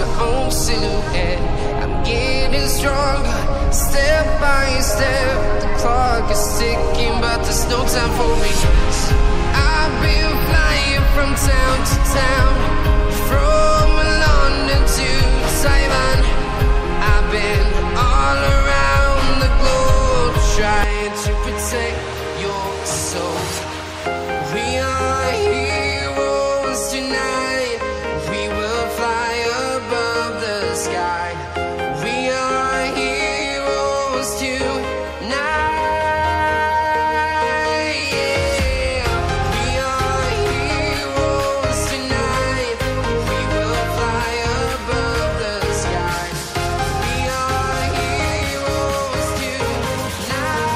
my own silhouette. I'm getting stronger, step by step. The clock is ticking, but there's no time for me. I've been flying from town to town, from London to Taiwan. I've been all around the globe, trying to protect your soul. We are heroes tonight. We will fly above the sky. We are heroes tonight. Yeah. We are heroes tonight. We will fly above the sky. We are heroes tonight.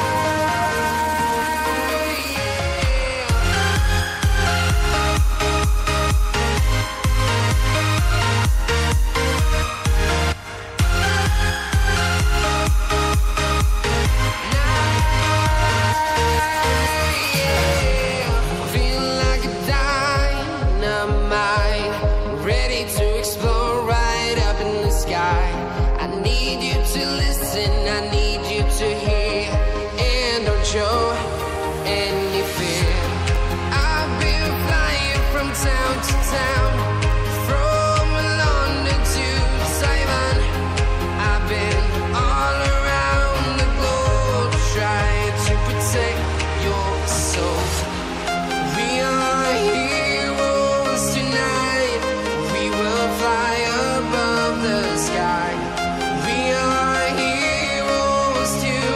Feel like a dynamite, ready to explore right up in the sky. I need you to listen, I need you to hear, and don't show any fear. I've been flying from town to town, from London to Taiwan. I've been all around the globe, trying to protect your soul. We are heroes tonight. We will fly above the sky. We are heroes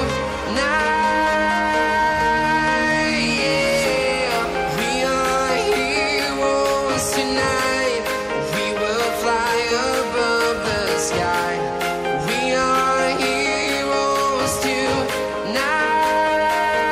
tonight. Yeah. We are heroes tonight. We will fly above the sky. We are heroes tonight.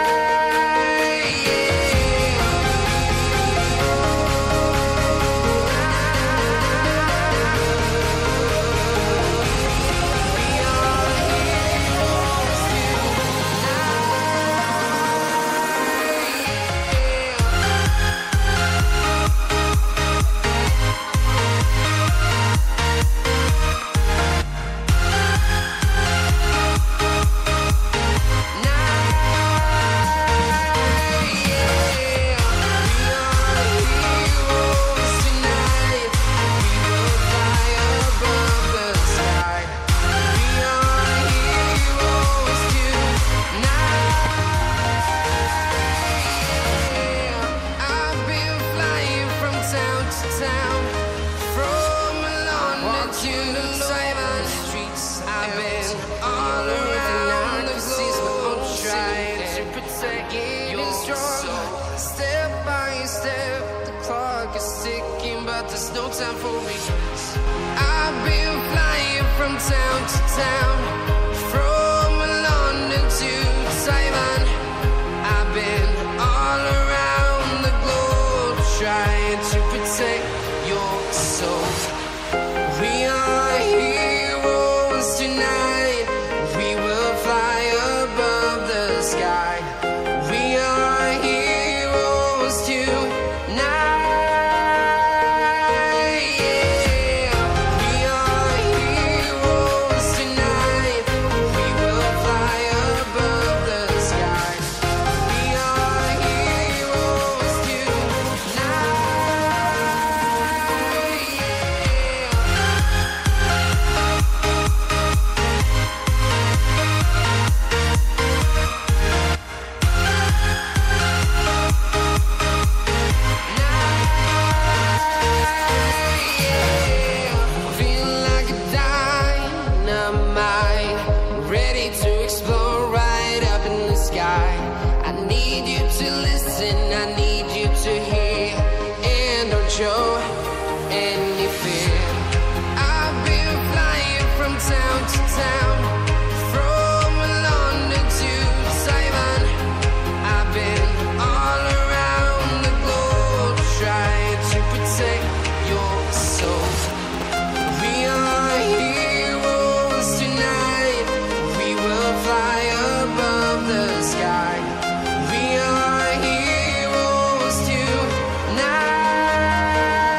I've been flying from town to town, from London to Taiwan. I've been all around the globe, trying to protect your soul. Step by step, the clock is ticking, but there's no time for me. I've been flying from town to town, from London to Taiwan. I've been all around the globe, trying to protect your soul. We are heroes tonight. We will fly above the sky. We are heroes tonight. Yeah. We are heroes tonight. We will fly above the sky. We are heroes tonight. Feel like a dynamite, ready to explore right up in the sky. I need you to listen, I need you to hear, and don't show any fear. I've been flying from town to town, from London to Taiwan. I've been all around the globe, trying to protect your soul. We are heroes tonight. We will fly above the sky. We are heroes tonight.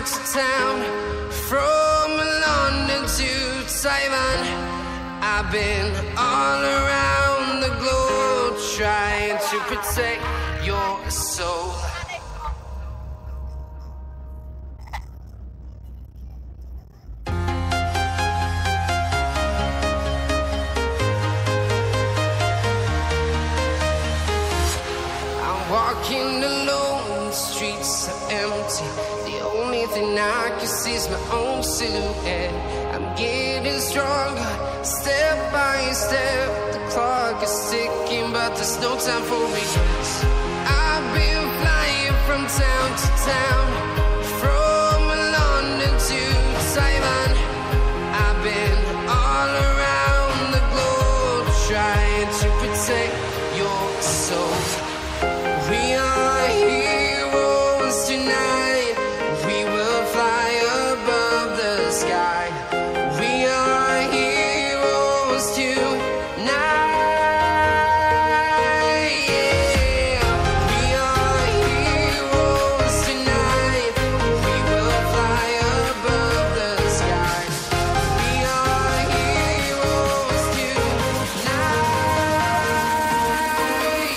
to town, from London to Taiwan. I've been all around the globe trying to protect your soul. Walking alone, the streets are empty. The only thing I can see is my own silhouette. I'm getting stronger, step by step. The clock is ticking, but there's no time for regrets. I've been flying from town to town, from London to Taiwan. I've been all around the globe trying to protect your soul. We are heroes tonight. We will fly above the sky. We are heroes tonight. Yeah. We are heroes tonight. We will fly above the sky. We are heroes tonight.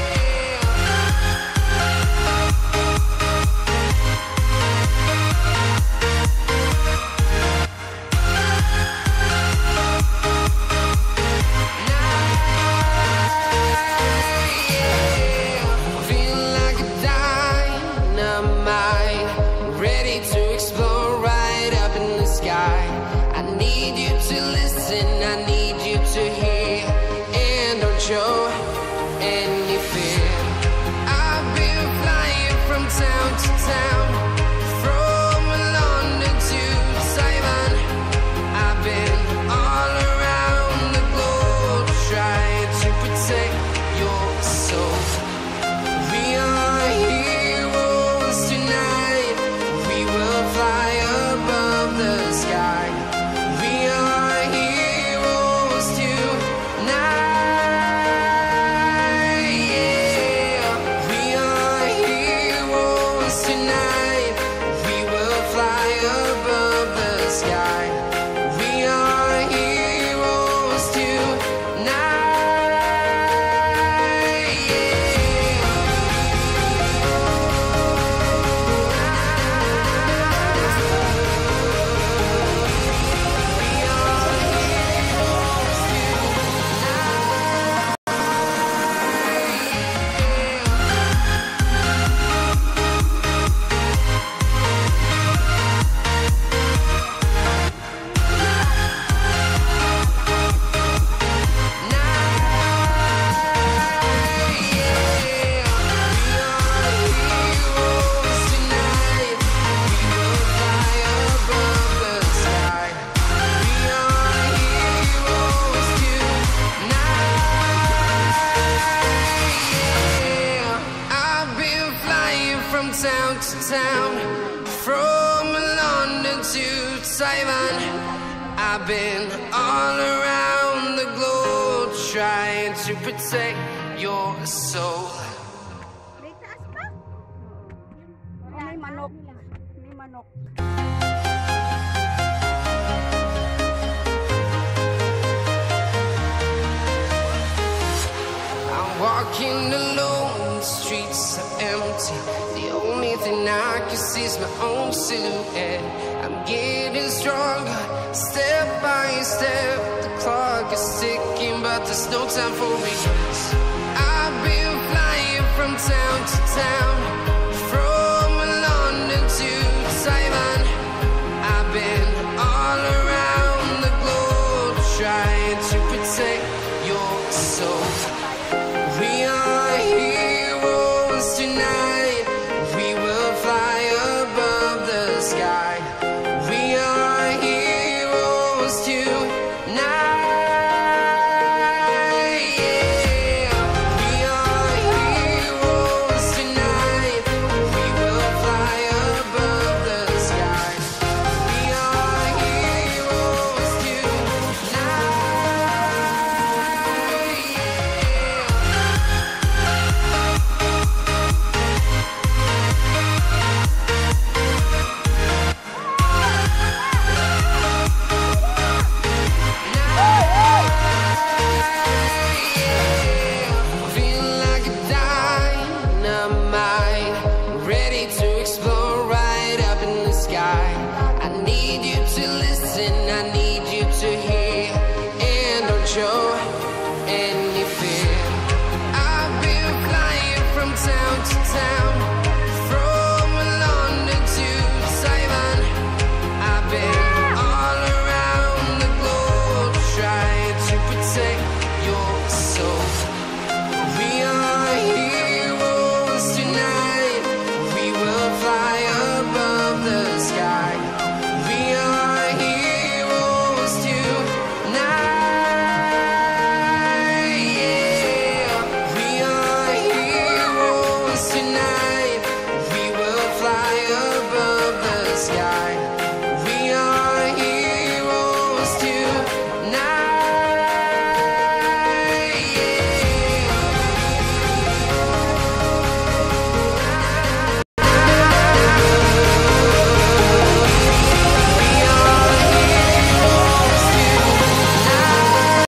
Show any fear. I've been flying from town to town, from London to Taiwan. I've been all around the globe trying to protect your soul. We are heroes tonight. We will fly above the sky. We are heroes tonight. Town to town, from London to Taiwan. I've been all around the globe trying to protect your soul. May manok. May manok. I'm walking alone, the streets are empty. The only thing I can see is my own silhouette. I'm getting stronger, step by step. The clock is ticking, but there's no time for regrets.